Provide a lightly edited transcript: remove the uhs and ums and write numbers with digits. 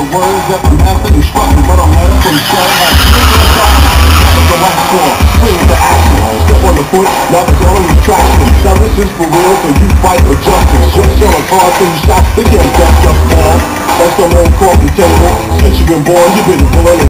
the words that the master instructed, but I'm not from so I score, swing to action, step on the foot, now the girl is traction. Now this is for real, so you fight or justice. Just show a car till you stop, they can't catch up, man. That's the old coffee table. Since you've been born, you've been born.